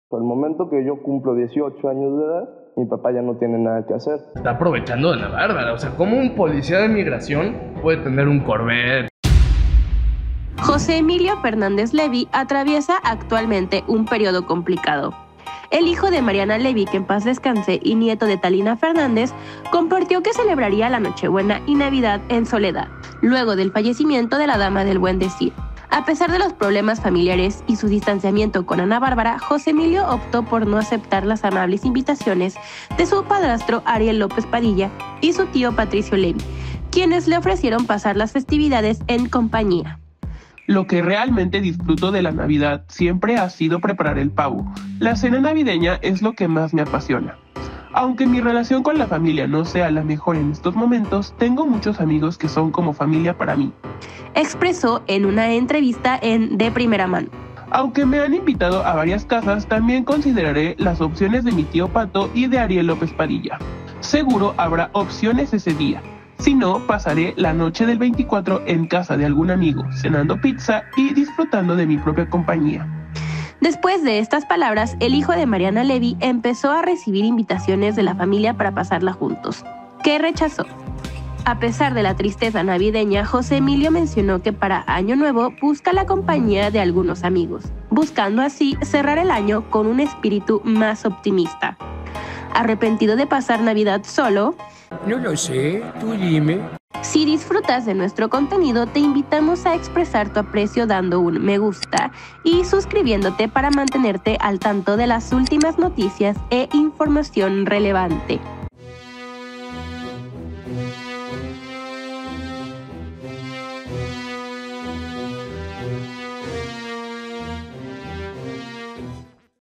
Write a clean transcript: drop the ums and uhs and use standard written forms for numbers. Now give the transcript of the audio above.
Por el momento que yo cumplo 18 años de edad, mi papá ya no tiene nada que hacer. Está aprovechando de la Bárbara. O sea, ¿cómo un policía de migración puede tener un Corvette? José Emilio Fernández Levy atraviesa actualmente un periodo complicado. El hijo de Mariana Levy, que en paz descanse, y nieto de Talina Fernández, compartió que celebraría la Nochebuena y Navidad en soledad, luego del fallecimiento de la dama del buen decir. A pesar de los problemas familiares y su distanciamiento con Ana Bárbara, José Emilio optó por no aceptar las amables invitaciones de su padrastro Ariel López Padilla y su tío Patricio Levy, quienes le ofrecieron pasar las festividades en compañía. Lo que realmente disfruto de la Navidad siempre ha sido preparar el pavo. La cena navideña es lo que más me apasiona. Aunque mi relación con la familia no sea la mejor en estos momentos, tengo muchos amigos que son como familia para mí, expresó en una entrevista en De Primera Mano. Aunque me han invitado a varias casas, también consideraré las opciones de mi tío Pato y de Ariel López Padilla. Seguro habrá opciones ese día. Si no, pasaré la noche del 24 en casa de algún amigo, cenando pizza y disfrutando de mi propia compañía. Después de estas palabras, el hijo de Mariana Levy empezó a recibir invitaciones de la familia para pasarla juntos, que rechazó. A pesar de la tristeza navideña, José Emilio mencionó que para Año Nuevo busca la compañía de algunos amigos, buscando así cerrar el año con un espíritu más optimista. ¿Arrepentido de pasar Navidad solo? No lo sé, tú dime. Si disfrutas de nuestro contenido, te invitamos a expresar tu aprecio dando un me gusta y suscribiéndote para mantenerte al tanto de las últimas noticias e información relevante.